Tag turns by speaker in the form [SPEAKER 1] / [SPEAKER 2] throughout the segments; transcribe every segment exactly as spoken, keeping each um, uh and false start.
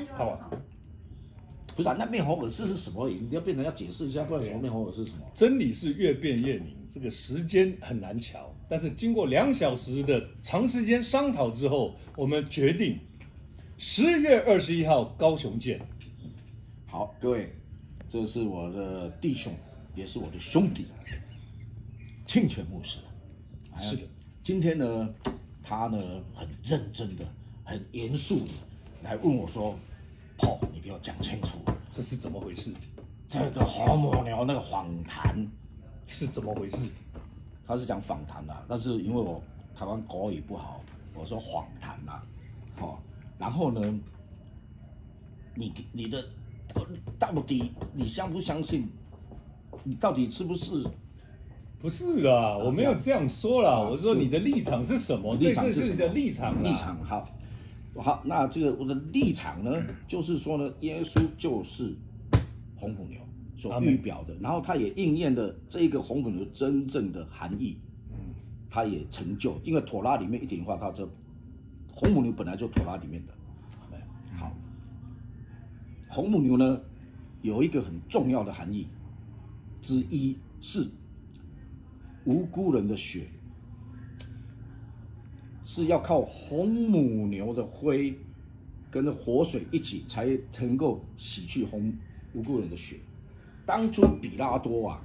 [SPEAKER 1] 好。
[SPEAKER 2] 不是、啊，那面红耳赤是什么？你要变成要解释一下，不然什么面红耳赤是什么？
[SPEAKER 1] 真理是越辩越明，这个时间很难瞧。但是经过两小时的长时间商讨之后，我们决定十月二十一号高雄见。
[SPEAKER 2] 好，各位，这是我的弟兄，也是我的兄弟，清泉牧师。
[SPEAKER 1] 是的，
[SPEAKER 2] 今天呢，他呢很认真的、很严肃的来问我说。哦，你给我讲清楚，
[SPEAKER 1] 这是怎么回事？
[SPEAKER 2] 这个红母牛那个访谈
[SPEAKER 1] 是怎么回事？
[SPEAKER 2] 他是讲访谈啦，但是因为我台湾国语不好，我说访谈啦，哦，然后呢，你你的到底你相不相信？你到底是不是？
[SPEAKER 1] 不是啦，我没有这样说啦，我说你的立场是什么？
[SPEAKER 2] 立场
[SPEAKER 1] 是你的立场，
[SPEAKER 2] 立场好。好，那这个我的立场呢，就是说呢，耶稣就是红母牛所预表的，然后他也应验了这个红母牛真正的含义，嗯，他也成就，因为妥拉里面一点话，它这红母牛本来就妥拉里面的。好，红母牛呢有一个很重要的含义之一是无辜人的血。是要靠红母牛的灰跟活水一起才能够洗去红无辜人的血。当初比拉多啊，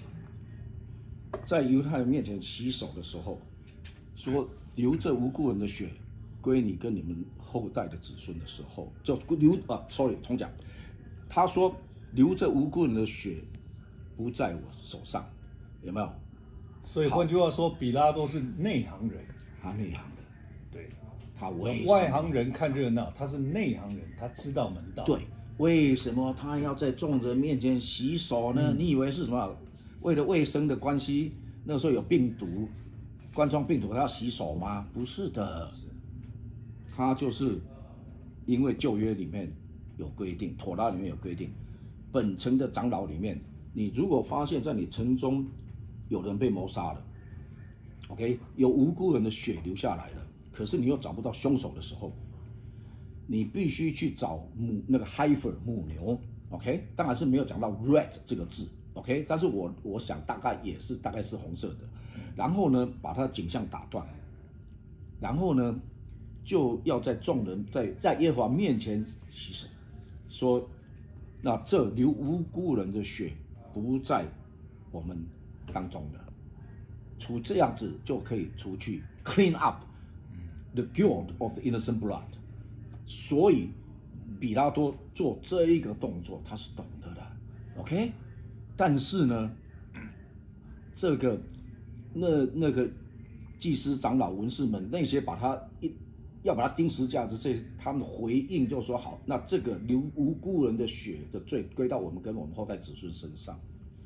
[SPEAKER 2] 在犹太人面前洗手的时候，说流这无辜人的血归你跟你们后代的子孙的时候，就流啊 ，sorry， 重讲，他说流这无辜人的血不在我手上，有没有？
[SPEAKER 1] 所以换句话说，比拉多是内行人。
[SPEAKER 2] 他内行人，
[SPEAKER 1] 对，
[SPEAKER 2] 他为
[SPEAKER 1] 外行人看热闹，他是内行人，他知道门道。
[SPEAKER 2] 对，为什么他要在众人面前洗手呢？嗯、你以为是什么？为了卫生的关系，那时候有病毒，冠状病毒，他要洗手吗？不是的，他就是因为旧约里面有规定，妥拉里面有规定，本城的长老里面，你如果发现在你城中有人被谋杀了。OK， 有无辜人的血流下来了，可是你又找不到凶手的时候，你必须去找母那个 heifer 母牛 ，OK， 当然是没有讲到 red 这个字 ，OK， 但是我我想大概也是大概是红色的，然后呢把它的颈项打断，然后呢就要在众人在在耶和华面前洗手，说那这流无辜人的血不在我们当中了。除这样子就可以除去 clean up the guilt of the innocent blood， 所以比拉多做这一个动作，他是懂得的 ，OK？ 但是呢，这个那那个祭司长老文士们那些把他一要把他钉十字架的这他们回应就说好，那这个流无辜人的血的罪归到我们跟我们后代子孙身上。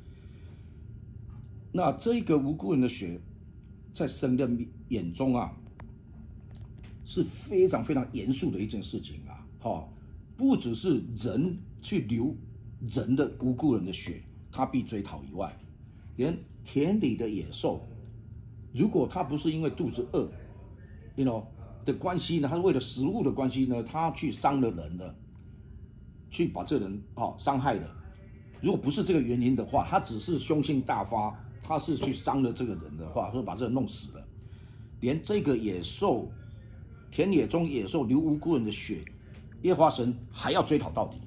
[SPEAKER 2] 那这个无辜人的血，在神的眼中啊，是非常非常严肃的一件事情啊！哈、哦，不只是人去流人的无辜人的血，他必追讨以外，连田里的野兽，如果他不是因为肚子饿 ，you know 的关系呢，他是为了食物的关系呢，他去伤了人了，去把这人啊伤害了。如果不是这个原因的话，他只是凶性大发。他是去伤了这个人的话，或者把这人弄死了，连这个野兽，田野中野兽流无辜人的血，耶和华神还要追讨到底。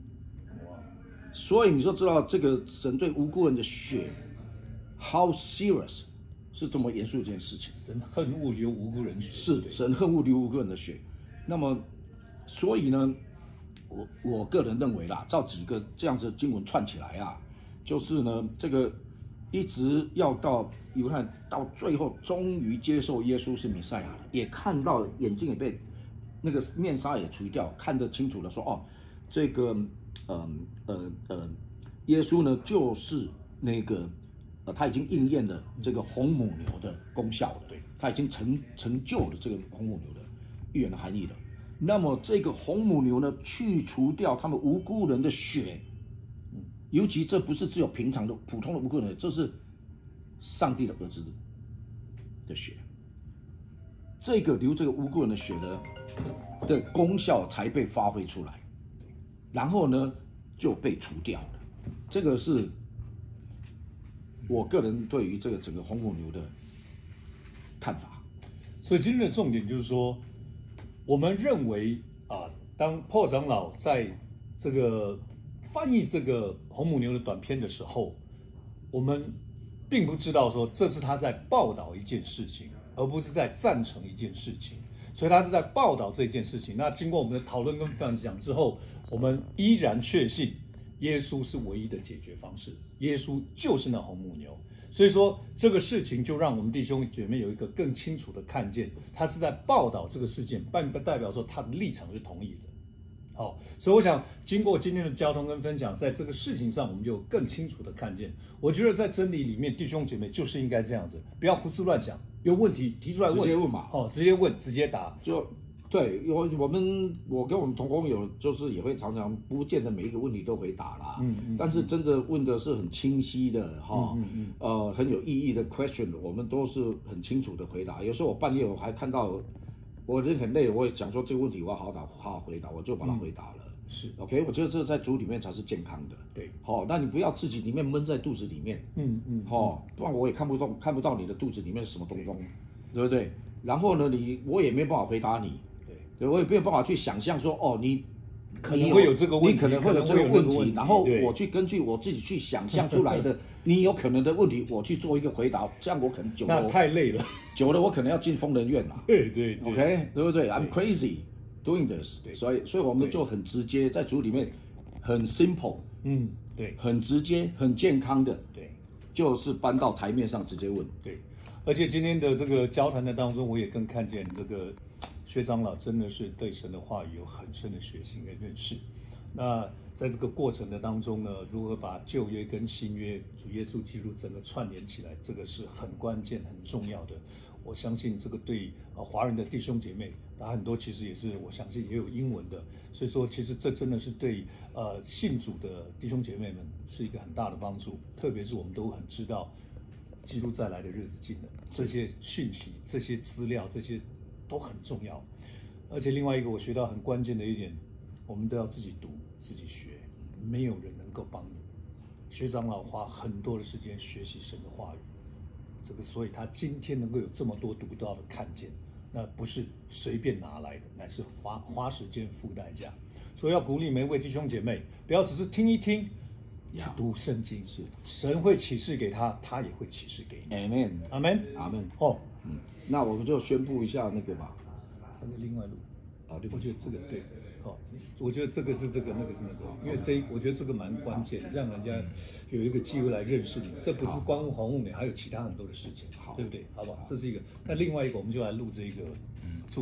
[SPEAKER 2] 所以你就知道这个神对无辜人的血 ，how serious 是这么严肃一件事情。
[SPEAKER 1] 神恨恶流无辜人血，
[SPEAKER 2] 是神恨恶流无辜人的血。那么，所以呢，我我个人认为啦，照几个这样子的经文串起来啊，就是呢这个。一直要到犹太到最后，终于接受耶稣是弥赛亚了，也看到眼睛也被那个面纱也除掉，看得清楚了说，说哦，这个呃呃呃，耶稣呢就是那个呃他已经应验了这个红母牛的功效了，对，他已经成成就了这个红母牛的预言的含义了。那么这个红母牛呢，去除掉他们无辜人的血。尤其这不是只有平常的普通的无辜人，这是上帝的儿子的血，这个流这个无辜人的血的的功效才被发挥出来。 然后呢就被除掉了。这个是我个人对于这个整个红母牛的看法。
[SPEAKER 1] 所以今天的重点就是说，我们认为啊，当破长老在这个翻译这个红母牛的短片的时候，我们并不知道说这是他在报道一件事情，而不是在赞成一件事情。所以他是在报道这件事情。那经过我们的讨论跟分享之后，我们依然确信耶稣是唯一的解决方式，耶稣就是那红母牛。所以说这个事情就让我们弟兄姐妹有一个更清楚的看见，他是在报道这个事件，并不代表说他的立场是同意的。好，所以我想经过今天的交通跟分享，在这个事情上我们就更清楚的看见。我觉得在真理里面，弟兄姐妹就是应该这样子，不要胡思乱想，有问题提出来问，
[SPEAKER 2] 直接问嘛，
[SPEAKER 1] 哦，直接问，直接答。
[SPEAKER 2] 就对，因为我们我跟我们同工友就是也会常常不见得每一个问题都回答啦，
[SPEAKER 1] 嗯嗯，
[SPEAKER 2] 但是真的问的是很清晰的哈，
[SPEAKER 1] 嗯嗯
[SPEAKER 2] 呃很有意义的 question， 我们都是很清楚的回答。有时候我半夜我还看到我人很累，我也想说这个问题我要好好好好回答，我就把它回答了。
[SPEAKER 1] 嗯、是
[SPEAKER 2] OK， 我觉得这在主里面才是健康的。
[SPEAKER 1] 对，
[SPEAKER 2] 好、哦，那你不要自己里面闷在肚子里面，
[SPEAKER 1] 嗯嗯，
[SPEAKER 2] 好、哦，不然我也看不到看不到你的肚子里面是什么东东，对不对？然后呢，你我也没办法回答你，
[SPEAKER 1] 对，
[SPEAKER 2] 对我也没有办法去想象说，哦，你
[SPEAKER 1] 可能会有这个问题，
[SPEAKER 2] 你可能会有这个问题，然后
[SPEAKER 1] 对
[SPEAKER 2] 我去根据我自己去想象出来的你有可能的问题，我去做一个回答，这样我可能久了
[SPEAKER 1] 那太累了，
[SPEAKER 2] 久了我可能要进疯人院了。
[SPEAKER 1] 对对对
[SPEAKER 2] ，OK， 对不对 ？I'm crazy doing this，所以所以我们就很直接，在组里面很 simple，
[SPEAKER 1] 嗯，对，
[SPEAKER 2] 很直接、很健康的，
[SPEAKER 1] 对，
[SPEAKER 2] 就是搬到台面上直接问。
[SPEAKER 1] 对，而且今天的这个交谈的当中，我也更看见这个薛长老真的是对神的话语有很深的学习跟认识。那在这个过程的当中呢，如何把旧约跟新约主耶稣基督整个串联起来，这个是很关键、很重要的。我相信这个对呃华人的弟兄姐妹，他很多其实也是我相信也有英文的，所以说其实这真的是对呃信主的弟兄姐妹们是一个很大的帮助。特别是我们都很知道，基督再来的日子近了，这些讯息、这些资料、这些都很重要。而且另外一个我学到很关键的一点，我们都要自己读、自己学，没有人能够帮你。薛长老花很多的时间学习神的话语，这个所以他今天能够有这么多独到的看见，那不是随便拿来的，乃是花花时间付代价。所以要鼓励每一位弟兄姐妹，不要只是听一听，去读圣经，是神会启示给他，他也会启示给你。
[SPEAKER 2] Amen，
[SPEAKER 1] 阿门，
[SPEAKER 2] 阿门。
[SPEAKER 1] 哦，
[SPEAKER 2] 嗯，那我们就宣布一下那个吧。
[SPEAKER 1] 那就另外录。
[SPEAKER 2] 啊，对，
[SPEAKER 1] 我觉得这个对，哦，我觉得这个是这个，那个是那个，因为这一我觉得这个蛮关键的，让人家有一个机会来认识你。这不是光红物美，还有其他很多的事情，对不对？好不好？这是一个。那另外一个，我们就来录这一个。